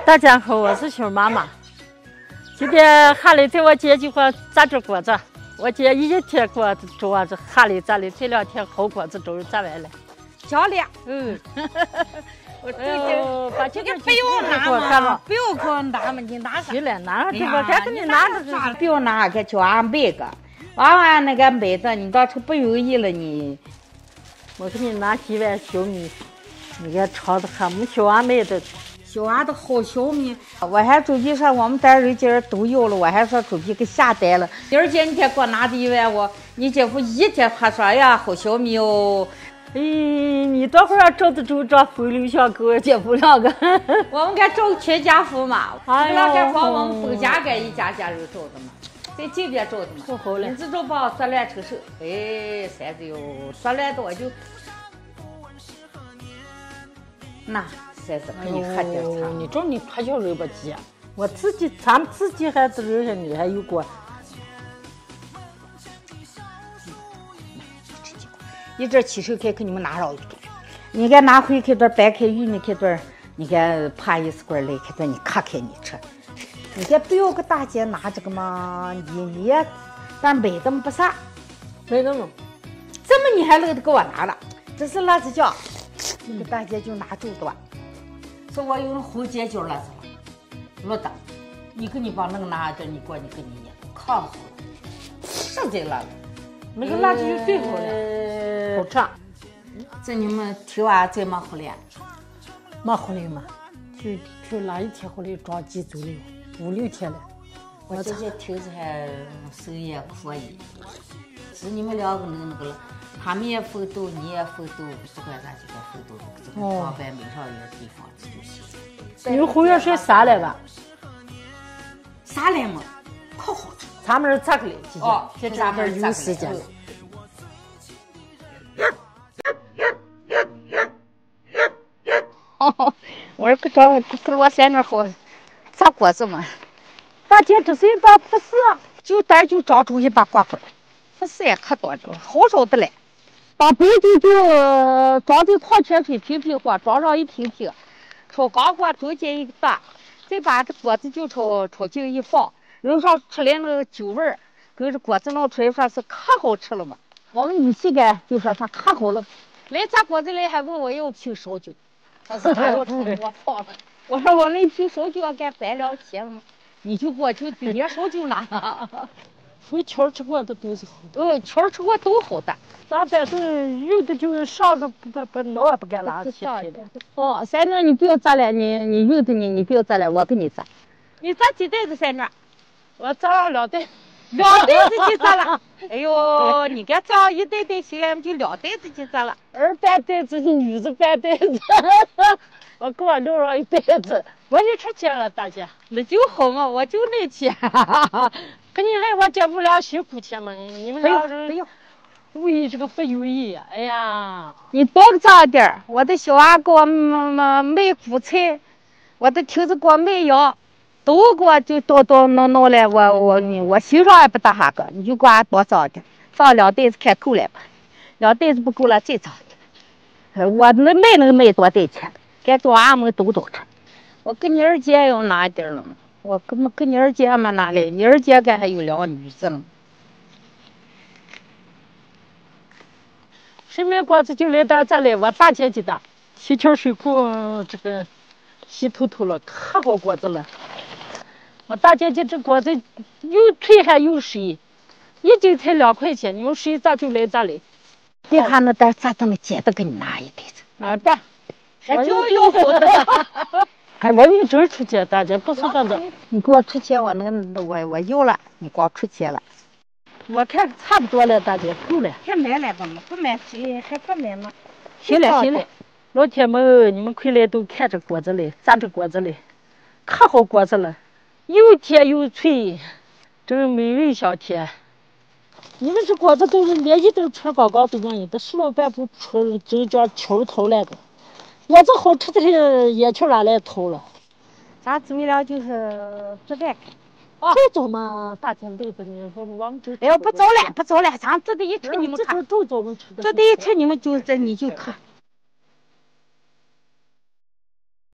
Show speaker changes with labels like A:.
A: 大家好，我是熊妈妈。今天哈雷在我姐就给我炸这果子，我姐一天给我做这哈雷炸的，这2天好果子都炸完了。
B: 漂亮，
A: 我把这个
B: 不用拿嘛，不用给我拿嘛，你拿啥？
A: 去了，拿这个，该给你拿着
B: 啥？不用拿，给就俺买个，完那个买的，你到时候不容易了你。
A: 我给你拿几碗小米，你给炒的还没小娃买的。
B: 小娃的好小米，我还准备说我们单人今儿都要了，我还说准备给下单了。今儿姐你天给我拿的一碗，你姐夫一天还说哎呀好小米哦。
A: 你多会儿找得着这风流想给我姐夫2个？
B: 我们该找全家福嘛，
A: 哎
B: 那该帮我们分家该一家家人找的嘛，在这边找的嘛。
A: 不好了，
B: 你这种把酸烂成手，啥子哟，酸烂多就那。给你喝点茶，
A: 你找你怕小肉吧鸡，我自己咱们自己还是留下你还有锅。
B: 一这起手开给你们拿上一个，你给拿回开段掰开玉米开段，你给扒一丝棍来开段，你咔开你吃。你给不要给大姐拿这个嘛，你也但买的不啥，
A: 买的嘛，
B: 怎么你还乐得给我拿了？这是辣子酱，给大姐就拿住的。说我用红尖椒辣子了，的，你给你把那个拿着，你给你捏，炕好了，实在辣了，
A: 那个辣子就最好了，好吃。
B: 这你们听完再忙回来？
A: 忙回来嘛，就那一天回来装鸡走了，5、6天了。
B: 我这些听着还手也可以，是你们2个那个了。他们也奋斗，你也奋斗，不管咋就该奋斗，这个装扮没上一个地方，这就是。
A: 你们后院是啥来吧？
B: 啥来嘛？可好吃。
A: 咱们是咋个来？
B: 这咱们
A: 有时间。
B: 我不知道给我3点好炸果子嘛。
A: 大姐这是一把不是，
B: 就找出一把瓜子，不是也可多着，好少的嘞。
A: 把白酒就装在矿泉水瓶瓶货，装上一瓶瓶，朝钢锅中间一个大，再把这果子就朝进一放，扔上出来那个酒味儿，跟这果子弄出来说是可好吃了嘛。我们语气感就说它可好了。来炸果子来还问我要瓶烧酒，他说他要朝我放了，我说我那瓶烧酒要该3两钱了，你就给我就连烧酒拿了。所以条吃过的都是好的，条吃过都好的。咱反正有的就是上个不脑也不敢拿去的。
B: 哦，3两你不要炸了，你有的你不要炸了，我给你炸。
A: 你炸几袋子3两？我炸了2袋
B: ，2袋子就炸了。哎呦，你给炸1袋袋行，就2袋子就炸了。
A: 2半袋子是女子半袋子，我给我留上1袋子。我就出钱了，大姐。
B: 那就好嘛，我就那钱。
A: 跟你还我姐夫俩辛苦钱嘛，你们俩人为这个不容易呀！哎呀，
B: 你多炸点，我的小娃给我卖苦菜，我的亭子给我卖药，都给我就都弄来，我心上也不大哈个，你就给我多炸点，炸2袋子看够了吧？2袋子不够了再炸点。我能卖多袋钱，该叫俺们都吃。我跟你二姐要拿一点了嘛。我跟你二姐嘛拿来，你二姐该还有2个女子呢。
A: 谁买果子就来点再来，我大姐家的西桥水库这个稀透透了，可好果子了。我大姐家这果子又脆还又水，1斤才2块钱，你们谁咋就来咋来？
B: 你看那点咋这么简单给你拿1袋子？
A: 啊这，
B: 还就有好的。
A: 哎，我一直出钱，大姐不是这个。
B: 你给我出钱，我要了，你光出钱了。
A: 我看差不多了，大姐够了。
B: 还买来吧嘛？不买还不买吗？
A: 行了，老铁们，你们快来都看这果子来，炸这果子来，可好果子了，又甜又脆，真美味香甜。你们这果子都是连一点纯刚刚都没有的，吃了半不纯，真叫球头来的。我这好吃的也去哪来偷了？
B: 咱姊妹俩就是吃饭。
A: 早早嘛，大天累的你说王这。
B: 哎呦，不早了，咱这得一吃你们看。
A: 这早们吃的。
B: 这得一吃你们就这你就看。